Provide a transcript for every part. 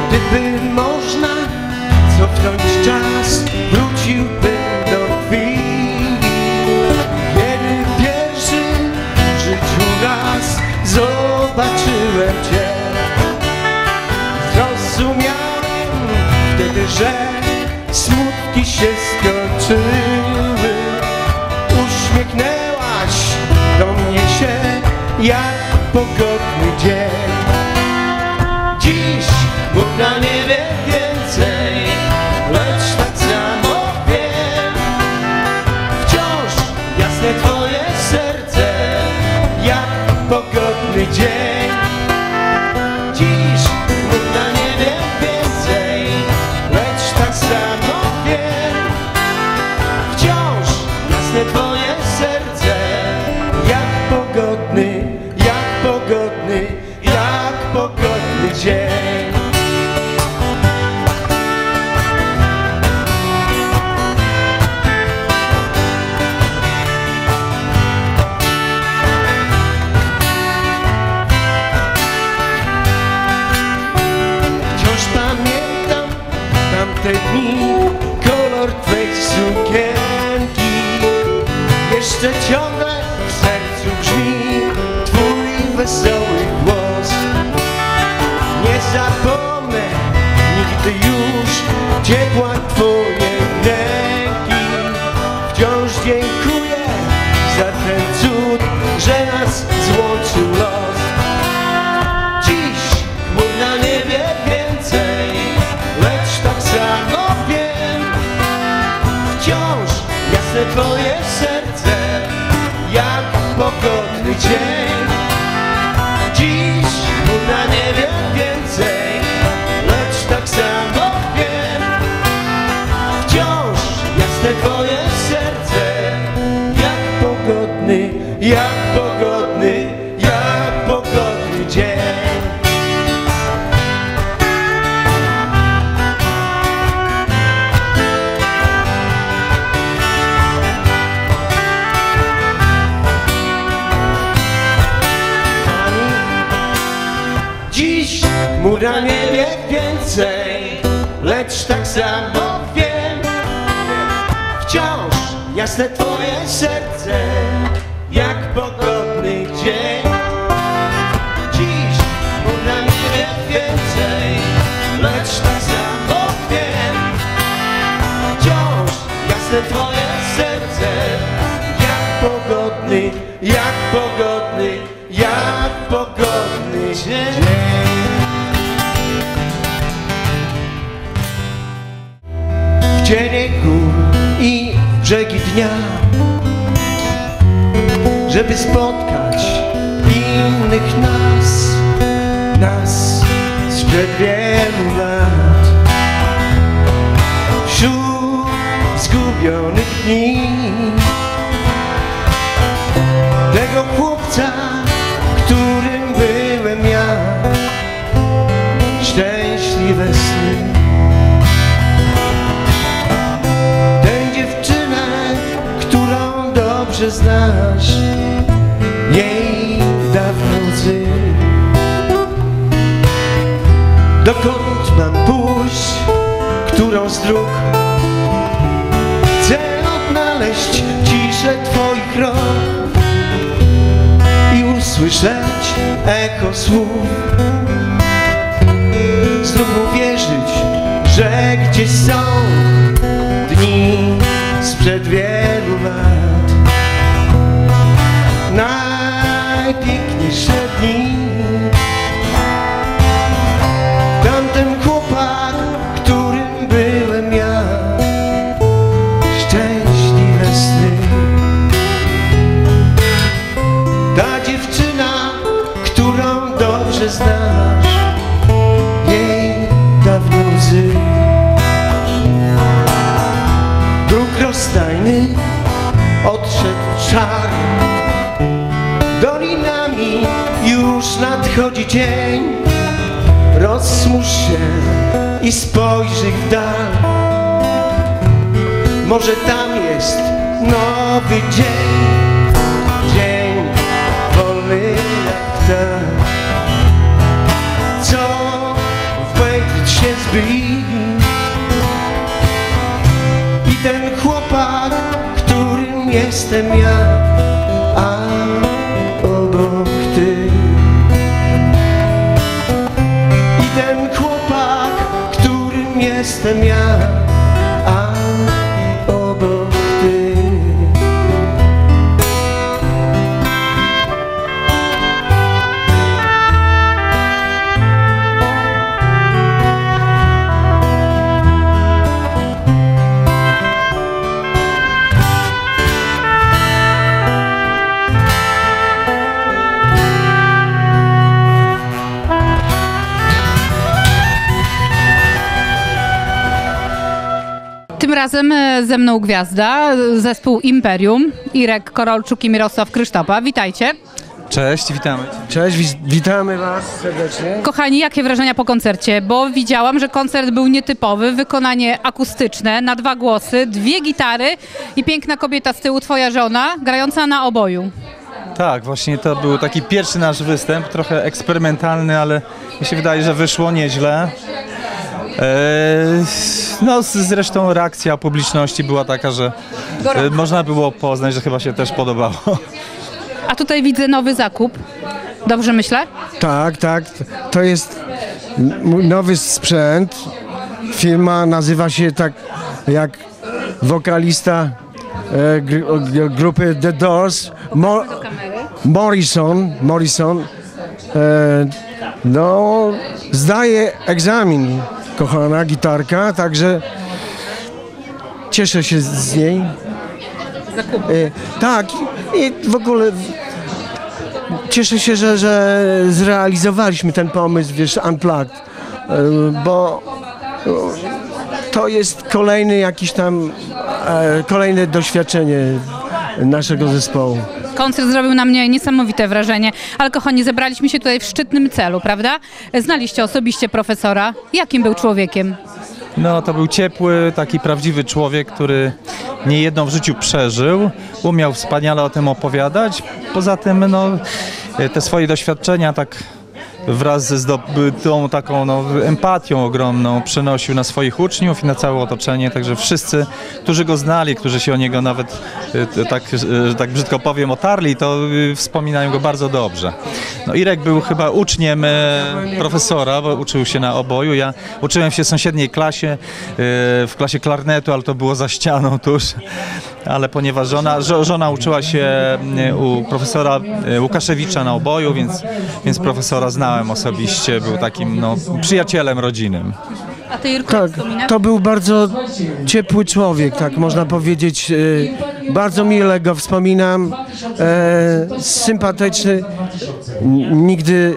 Gdyby można cofnąć czas, wróciłbym do chwili, kiedy pierwszy w życiu raz zobaczyłem Cię. Zrozumiałem wtedy, że smutki się skończyły. Uśmiechnęłaś do mnie się jak pogodny dzień. Dziś Bóg na niebie więcej, lecz tak samo wiem, wciąż jasne Twoje serce jak pogodny dzień. Dziś Bóg na niebie więcej, lecz tak samo wiem, wciąż jasne Twoje serce jak pogodny, jak pogodny, jak pogodny dzień. Wciąż pamiętam tamte dni, kolor Twej sukienki. Jeszcze ciągle w sercu brzmi Twój wesoły głos. Nie zapomnę nigdy już ciepła Twojej ręki. Wciąż dziękuję za ten cud, że nas złączył los. Dziś chmur na niebie więcej, lecz tak samo wiem, wciąż jasne Twoje serce jak pogodny dzień. Dziś chmur na niebie więcej, lecz tak samo wiem, wciąż jasne Twoje serce jak pogodny, jak pogodny, jak pogodny dzień. Dziś chmur na niebie więcej, lecz tak samo wiem, wciąż jasne Twoje serce jak pogodny dzień. Dziś chmur na niebie więcej, lecz tak samo wiem, wciąż jasne Twoje serce jak pogodny, jak pogodny, jak pogodny dzień. W cienie gór i w brzegi dnia, żeby spotkać innych nas sprzed wielu lat. Wśród zgubionych dni tego chłopca, którym byłem ja, szczęśliwe sny. Tę dziewczynę, którą dobrze znasz, jej dawne łzy. Dokąd mam pójść, którą z dróg chcę odnaleźć ciszę Twoich rąk i usłyszeć echo słów. Znów uwierzyć, że gdzieś są dni sprzed wielu lat, najpiękniejsze dni. Tamten chłopak, którym byłem ja, szczęśliwe sny. Ta dziewczyna, którą dobrze znasz, jej dawne łzy. Dróg rozstajny odszedł czar, dolinami już nadchodzi dzień. Rozsmuż się i spojrzyj w dal, może tam jest nowy dzień, dzień wolny jak ptak, co w błękit się którym jestem ja, a obok ty. I ten chłopak, którym jestem ja, a obok ty. Tym razem ze mną gwiazda, zespół Imperium, Irek Korolczuk i Mirosław Krysztopa. Witajcie. Cześć, witamy. Cześć, witamy was serdecznie. Kochani, jakie wrażenia po koncercie? Bo widziałam, że koncert był nietypowy, wykonanie akustyczne, na 2 głosy, 2 gitary i piękna kobieta z tyłu, twoja żona, grająca na oboju. Tak, właśnie to był taki pierwszy nasz występ, trochę eksperymentalny, ale mi się wydaje, że wyszło nieźle. No zresztą reakcja publiczności była taka, że można było poznać, że chyba się też podobało. A tutaj widzę nowy zakup. Dobrze myślę? Tak, to jest mój nowy sprzęt. Firma nazywa się tak jak wokalista grupy The Doors, Morrison. No, zdaje egzamin, kochana gitarka, także cieszę się z niej. Tak, i w ogóle cieszę się, że zrealizowaliśmy ten pomysł, wiesz, Unplugged, bo to jest kolejny jakiś tam, kolejne doświadczenie naszego zespołu. Koncert zrobił na mnie niesamowite wrażenie, ale kochani, zebraliśmy się tutaj w szczytnym celu, prawda? Znaliście osobiście profesora. Jakim był człowiekiem? No to był ciepły, taki prawdziwy człowiek, który niejedno w życiu przeżył, umiał wspaniale o tym opowiadać. Poza tym no, te swoje doświadczenia tak wraz ze zdobytą taką empatią ogromną przenosił na swoich uczniów i na całe otoczenie, także wszyscy, którzy go znali, którzy się o niego nawet, tak brzydko powiem, otarli, to wspominają go bardzo dobrze. No, Irek był chyba uczniem profesora, bo uczył się na oboju. Ja uczyłem się w sąsiedniej klasie, w klasie klarnetu, ale to było za ścianą tuż. Ale ponieważ żona uczyła się u profesora Łukaszewicza na oboju, więc profesora znałem osobiście, był takim przyjacielem rodzinnym. A ty, Irku, Tak, to był bardzo ciepły człowiek, tak można powiedzieć. Bardzo mile go wspominam, sympatyczny, nigdy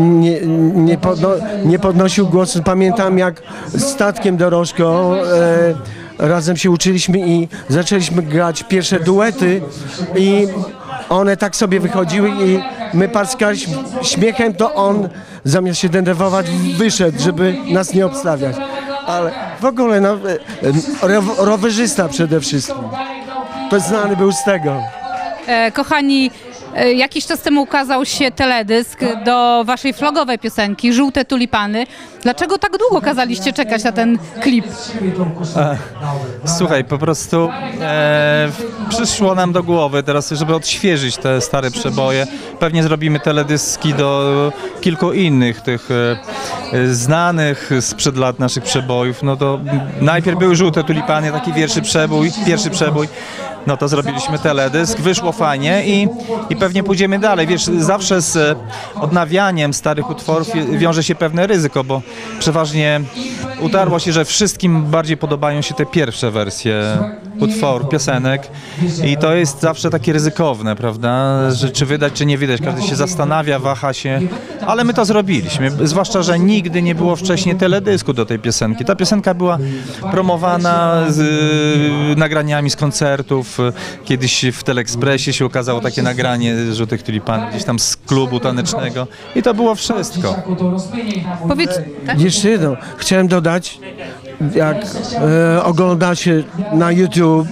nie podnosił głosu. Pamiętam, jak statkiem dorożką razem się uczyliśmy i zaczęliśmy grać pierwsze duety i one tak sobie wychodziły i my parskaliśmy śmiechem, to on zamiast się denerwować wyszedł, żeby nas nie obstawiać. Ale w ogóle rowerzysta przede wszystkim. To znany był z tego. Kochani, jakiś czas temu ukazał się teledysk do waszej flogowej piosenki Żółte tulipany. Dlaczego tak długo kazaliście czekać na ten klip? Słuchaj, po prostu przyszło nam do głowy teraz, żeby odświeżyć te stare przeboje. Pewnie zrobimy teledyski do kilku innych tych znanych sprzed lat naszych przebojów. No to najpierw były Żółte tulipany, taki pierwszy przebój. No to zrobiliśmy teledysk, wyszło fajnie i pewnie pójdziemy dalej. Wiesz, zawsze z odnawianiem starych utworów wiąże się pewne ryzyko, bo przeważnie utarło się, że wszystkim bardziej podobają się te pierwsze wersje utworów, piosenek i to jest zawsze takie ryzykowne, prawda, że czy wydać, czy nie wydać. Każdy się zastanawia, waha się, ale my to zrobiliśmy, zwłaszcza, że nigdy nie było wcześniej teledysku do tej piosenki. Ta piosenka była promowana z nagraniami z koncertów. Kiedyś w Teleekspresie się ukazało takie nagranie Żółtych tulipanów, gdzieś tam z klubu tanecznego i to było wszystko. Powiedz, tak? Jeszcze jedno, chciałem dodać, jak ogląda się na YouTube,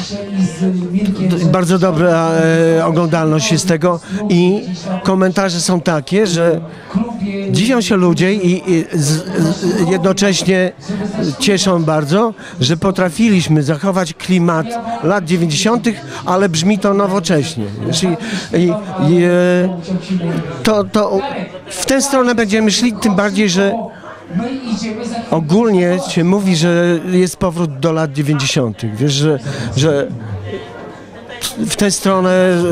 bardzo dobra oglądalność jest tego i komentarze są takie, że dziwią się ludzie i jednocześnie cieszą bardzo, że potrafiliśmy zachować klimat lat 90., ale brzmi to nowocześnie. To w tę stronę będziemy szli, tym bardziej, że ogólnie się mówi, że jest powrót do lat 90. Wiesz, że w tę stronę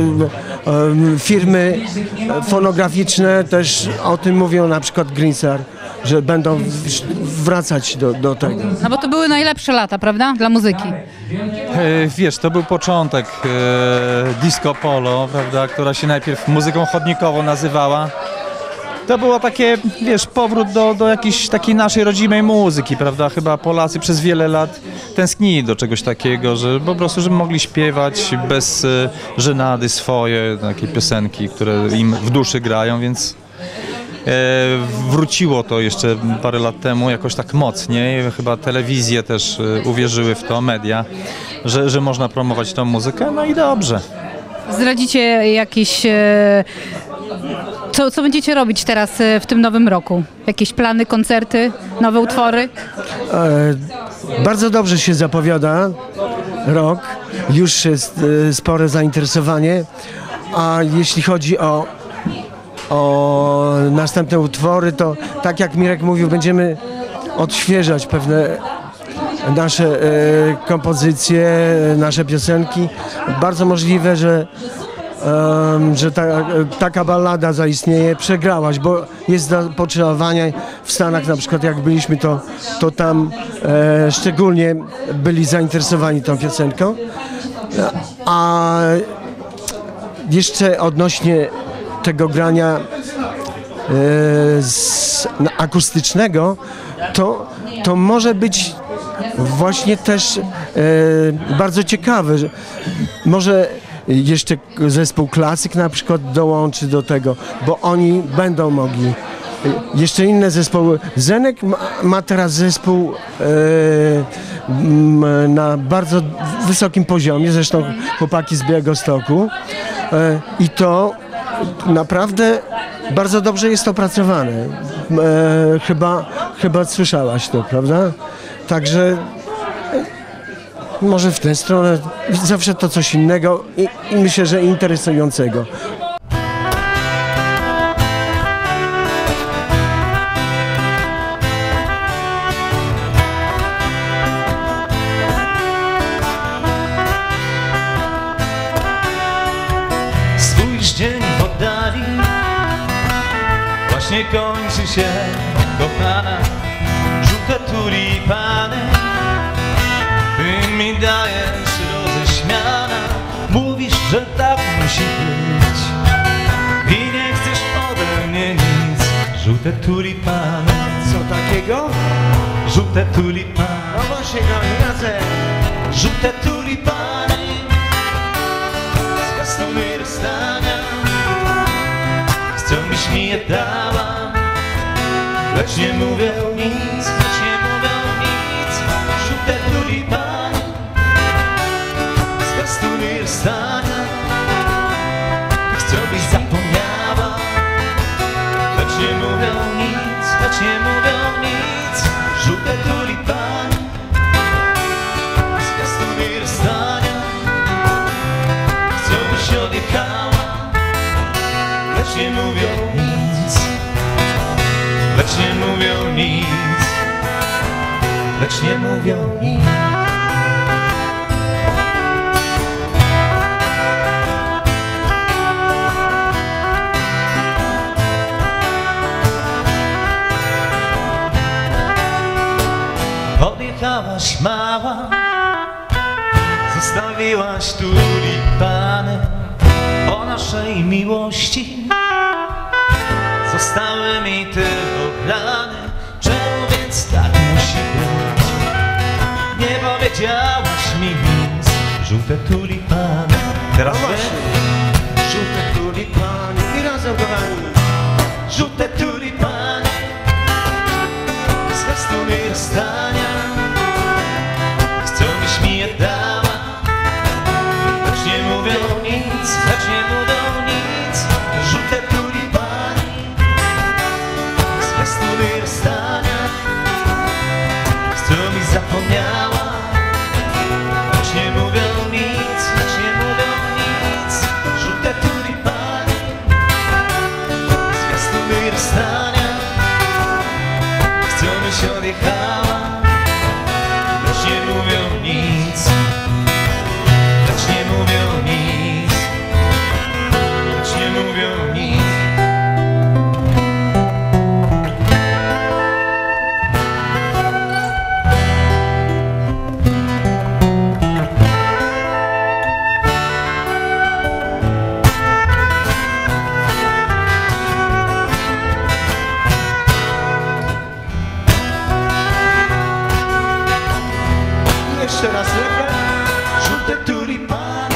firmy fonograficzne też o tym mówią, na przykład Greenstar, że będą wracać do tego. No bo to były najlepsze lata, prawda? Dla muzyki. Wiesz, to był początek disco polo, prawda, która się najpierw muzyką chodnikową nazywała. To było takie, wiesz, powrót do jakiejś takiej naszej rodzimej muzyki, prawda? Chyba Polacy przez wiele lat tęsknili do czegoś takiego, że po prostu, żeby mogli śpiewać bez żenady swoje, takie piosenki, które im w duszy grają, więc wróciło to jeszcze parę lat temu jakoś tak mocniej. Chyba telewizje też uwierzyły w to, media, że można promować tą muzykę, no i dobrze. Zdradzicie jakieś... Co będziecie robić teraz w tym nowym roku? Jakieś plany, koncerty, nowe utwory? Bardzo dobrze się zapowiada rok, już jest spore zainteresowanie, a jeśli chodzi o następne utwory, to tak jak Mirek mówił, będziemy odświeżać pewne nasze kompozycje, nasze piosenki. Bardzo możliwe, że taka ballada zaistnieje, Przegrałaś, bo jest do potrzebowania w Stanach, na przykład jak byliśmy, to tam szczególnie byli zainteresowani tą piosenką. A jeszcze odnośnie tego grania akustycznego, to może być właśnie też bardzo ciekawe, że może jeszcze zespół Klasyk na przykład dołączy do tego, bo oni będą mogli. Jeszcze inne zespoły. Zenek ma teraz zespół na bardzo wysokim poziomie, zresztą chłopaki z Białegostoku. I to naprawdę bardzo dobrze jest opracowane. Chyba słyszałaś to, prawda? Także może w tę stronę, zawsze to coś innego i myślę, że interesującego. Spójrz, dzień w oddali właśnie kończy się, kochana. Żółte tulipany ty mi dajesz roześmiana. Mówisz, że tak musi być i nie chcesz ode mnie nic. Żółte tulipany. Co takiego? Żółte tulipany. No właśnie, razem. Żółte tulipany z kastuny rozstania. Chcą, byś mi je dała, lecz nie mówią nic, lecz nie mówią nic. Żółte tulipany z kastuny rozstania. Chcą, byś zapomniała, lecz nie mówią nic, lecz nie mówią nic. Żółte tulipany z kastuny rozstania. Chcą, byś odjechała, lecz nie mówią nic, lecz nie mówią nic, lecz nie mówią nic. Odjechałaś mała, zostawiłaś tulipany o naszej miłości. Zostały mi tylko plany, czemu więc tak musi być? Nie powiedziałaś mi nic. Żółte tulipany. Teraz wy? Żółte tulipany i razem kochani. Żółte tulipany z kastuny rozstania. zapomniała. Lecz nie mówią nic, lecz nie mówią nic. Żółte tulipany, zwiastuny rozstania. Chcą, byś odjechała, lecz nie mówią nic. Lecz nie mówią nic. Lecz nie mówią nic. Jeszcze raz refren. Żółte tulipany,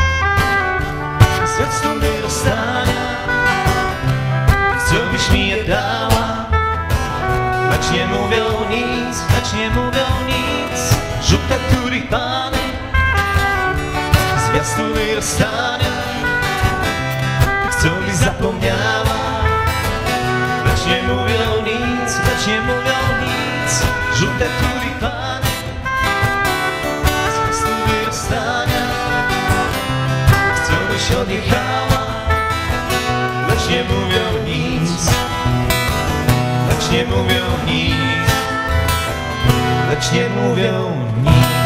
zwiastuny rozstania. Chcę, byś mi je dała, lecz nie mówią nic, lecz nie mówią nic. Żółte tulipany, zwiastuny rozstania. Chcę, byś zapomniała, lecz nie mówią nic, lecz nie mówią nic. Żółte tulipany, zwiastuny rozstania. Chcę, byś odjechała, lecz nie mówią nic. Lecz nie mówią nic. Lecz nie mówią nic.